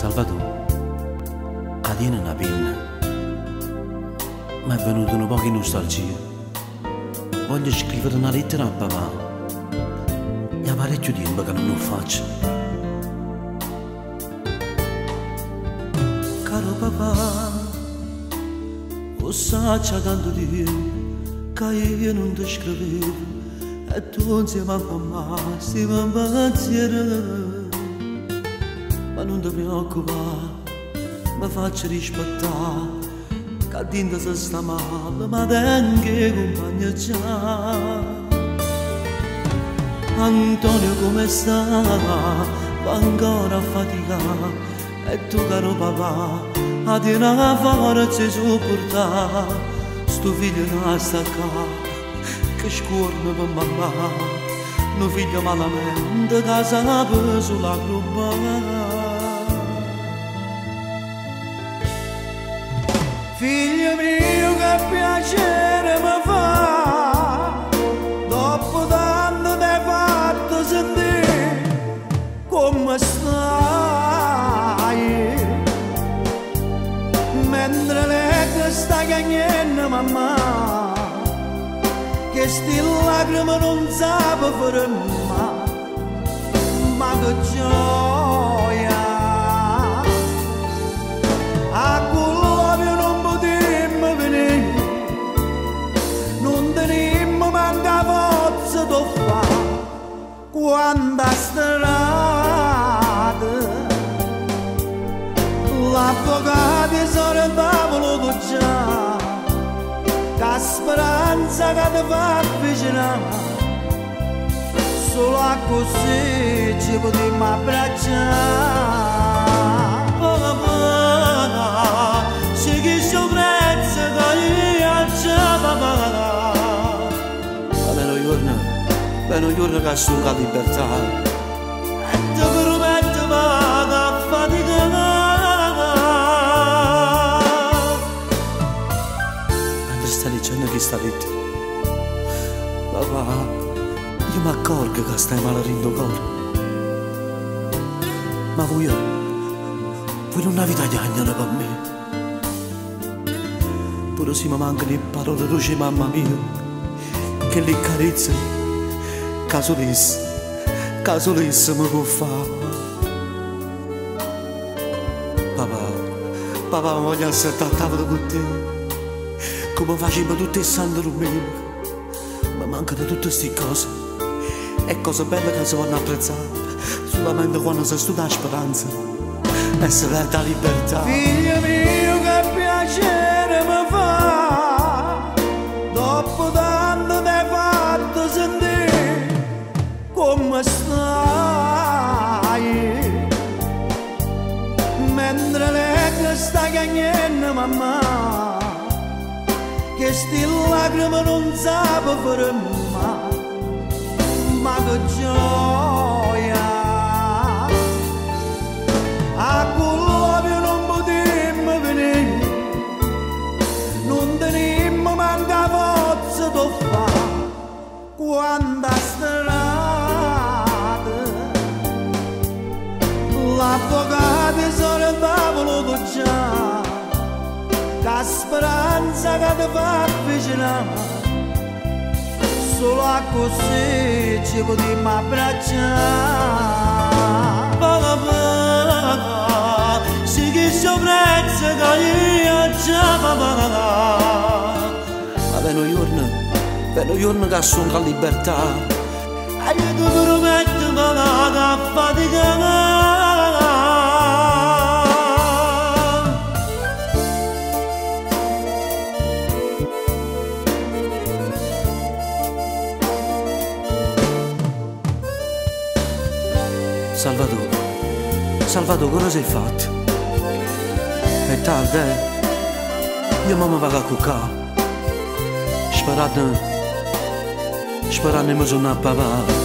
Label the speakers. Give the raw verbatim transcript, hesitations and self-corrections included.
Speaker 1: Salvatore, a tiene una penna. Mi è venuta un po' di nostalgia. Voglio scrivere una lettera a papà. E ha parecchio tempo che non lo faccio. Caro papà, lo sai tanto di che io non ti scrivevo e tu insieme a mamma stiamo in pensiero. Ma non ti preoccupare, mi faccio rispettare, che dentro se sta male, ma tengo compagno già. Antonio come sta? Va ancora a faticare, e tu caro papà, a te una forza di sopportare, sto figlio non sta qua, che scorre per mamma, un figlio malamente, che sa sulla gruppa.
Speaker 2: Figlio mio, che piacere mi fa, dopo tanto ti hai fatto sentire come stai. Mentre lei che sta cagnendo mamma, che sti lacrime non sape fermare, ma che gioia. Quando a strada l'avvocato sono tavolo già, che speranza che ti fa avvicinare, solo a così ci potremmo abbracciare.
Speaker 1: Papà, se chi sopprezza che io già papà. Almeno giorno. Bene, io ragazzo la libertà e ti prometto vado a faticare. Mentre stai dicendo che sta lettera, papà, io mi accorgo che stai malerendo cuore. Ma voi, voi non avete cagnano per me. Pure se mi mancano le parole dolci mamma mia, che le carezze casolesse, casolesse mi può fare. Papà, papà mi voglio assettare a tavola con te, come facevamo tutte le sante rumene. Mi mancano tutte queste cose, e cose belle che si vanno apprezzare, solamente quando si studia la speranza e si perde la libertà.
Speaker 2: Figlio mio, che piacere mi fa, dopo tanto ti hai fatto sentire come stai. Mentre lei che sta cagnendo mamma, che sti lacrime non sape fermare, ma che gioia. A quello non potremmo venire, non tenemmo manca forza di fare, quando a l'avvocato sono tavolo già, che speranza che ti fa avvicinare, solo a così ci potremmo abbracciare.
Speaker 1: Papà, se chi sopprezza che io già papà. Ma bene giorno, bene giorno che sono con libertà, e io ti prometto papà che a faticare. Salvatore, Salvatore, cosa sei fatto? È tardi, eh? Io mamma vado a cuccare. Sperando, sperando che mi sono a papà.